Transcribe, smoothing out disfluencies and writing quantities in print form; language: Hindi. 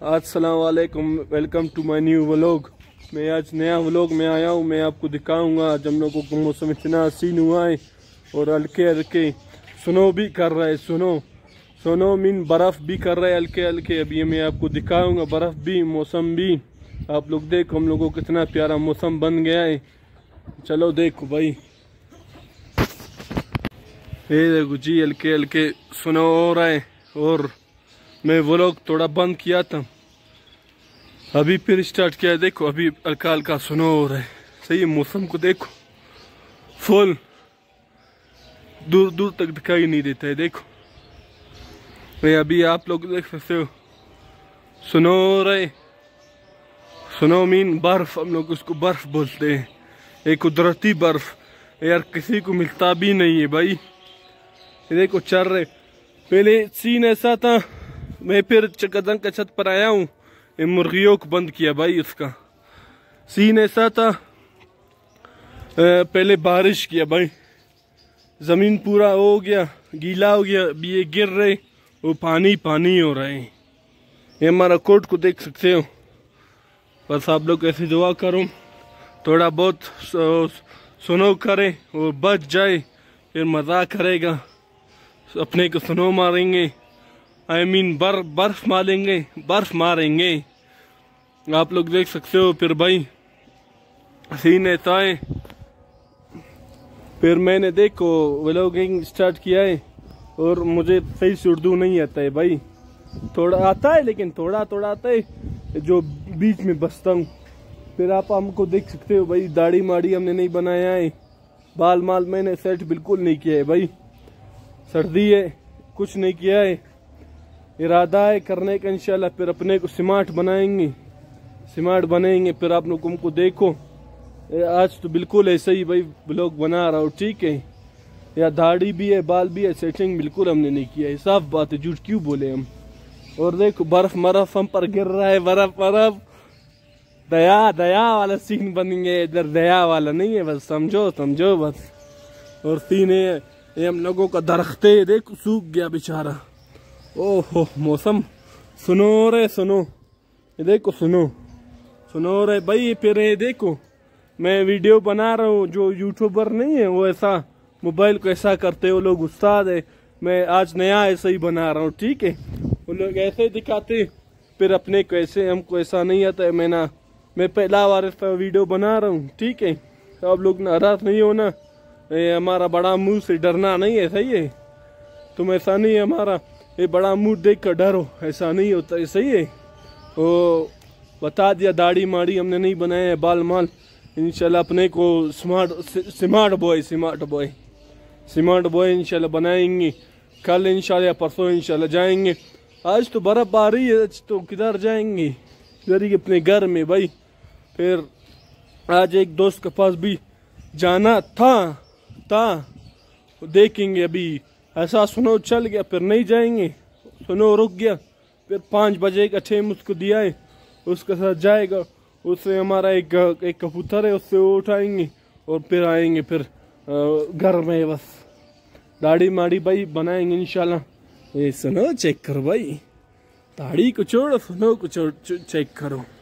अस्सलाम वालेकुम, welcome to my new vlog. मैं आज नया व्लॉग में आया हूँ। मैं आपको दिखाऊंगा आज हम लोगों को मौसम इतना हसीन हुआ है और हल्के हल्के स्नो भी कर रहा है। स्नो मीन बर्फ़ भी कर रहा है हल्के हल्के। अभी मैं आपको दिखाऊंगा बर्फ़ भी, मौसम भी। आप लोग देखो हम लोगों को कितना प्यारा मौसम बन गया है। चलो देखो भाई, ये देखो जी हल्के हल्के स्नो हो रहा है। और मैं व्लॉग थोड़ा बंद किया था, अभी फिर स्टार्ट किया है। देखो अभी हल्का हल्का स्नो हो रहा है। सही है, मौसम को देखो, फुल दूर दूर तक दिखाई नहीं देता है। देखो भाई, अभी आप लोग देख सकते हो स्नो हो रहा है। स्नो मीन बर्फ, हम लोग उसको बर्फ बोलते हैं। एक कुदरती बर्फ यार, किसी को मिलता भी नहीं है भाई। ये देखो चल रहे, पहले सीन ऐसा था, मैं फिर चकदंग के छत पर आया हूँ, मुर्गियों को बंद किया भाई। उसका सीन ऐसा था, पहले बारिश किया भाई, जमीन पूरा हो गया, गीला हो गया। अभी ये गिर रहे, वो पानी पानी हो रहा है। ये हमारा कोट को देख सकते हो। बस आप लोग ऐसे दुआ करो, थोड़ा बहुत स्नो करे, वो बच जाए, फिर मजा करेगा। अपने को स्नो मारेंगे, आई मीन बर्फ मारेंगे। आप लोग देख सकते हो। फिर भाई सीन ऐसा है, फिर मैंने देखो व्लॉगिंग स्टार्ट किया है और मुझे सही से उर्दू नहीं आता है भाई। थोड़ा आता है लेकिन थोड़ा थोड़ा आता है, जो बीच में बसता हूँ। फिर आप हमको देख सकते हो भाई, दाढ़ी माड़ी हमने नहीं बनाया है, बाल माल मैंने सेट बिल्कुल नहीं किया है भाई। सर्दी है, कुछ नहीं किया है, इरादा है करने का इंशाल्लाह। फिर अपने को स्मार्ट बनाएंगे। फिर आप लोग हमको देखो, आज तो बिल्कुल ऐसे ही भाई ब्लॉग बना रहा हूँ, ठीक है। या दाढ़ी भी है, बाल भी है, सेटिंग बिल्कुल हमने नहीं किया है। साफ बात है, झूठ क्यों बोले हम। और देखो बर्फ मरफ हम पर गिर रहा है, बर्फ दया वाला सीन बन गया। इधर दया वाला नहीं है, बस समझो बस। और सीन है ये हम लोगों का दरख्त है, देखो सूख गया बेचारा। ओहो मौसम सुनो रे सुनो, ये देखो सुनो रे भाई। फिर ये देखो मैं वीडियो बना रहा हूँ, जो यूट्यूबर नहीं है वो ऐसा मोबाइल को ऐसा करते, वो लोग उस्ताद है। मैं आज नया ऐसा ही बना रहा हूँ, ठीक है। वो लोग ऐसे ही दिखाते, फिर अपने को ऐसे, हमको ऐसा नहीं आता है। मैं पहला बार ऐसा वीडियो बना रहा हूँ, ठीक है। तो आप लोग नाराज नहीं होना, हमारा बड़ा मुंह से डरना नहीं है, सही है। तुम ऐसा नहीं है हमारा ये बड़ा मुंह देख कर डरो, ऐसा नहीं होता है, सही है। वो बता दिया, दाढ़ी माड़ी हमने नहीं बनाया है, बाल माल इंशाल्लाह अपने को स्मार्ट बॉय इंशाल्लाह बनाएंगे। कल इंशाल्लाह, परसों इंशाल्लाह जाएंगे। आज तो बर्फ आ रही है, आज तो किधर जाएंगे, इधर ही अपने घर में भाई। फिर आज एक दोस्त के पास भी जाना था देखेंगे। अभी ऐसा स्नो चल गया, फिर नहीं जाएंगे। स्नो रुक गया, फिर 5 बजे का टाइम उसको दिया है, उसके साथ जाएगा। उससे हमारा एक कबूतर है, उससे वो उठाएंगे और फिर आएंगे फिर घर में। बस दाढ़ी माड़ी भाई बनाएंगे इंशाल्लाह। ये स्नो चेक करो भाई, दाढ़ी को छोड़ो, स्नो को चेक करो।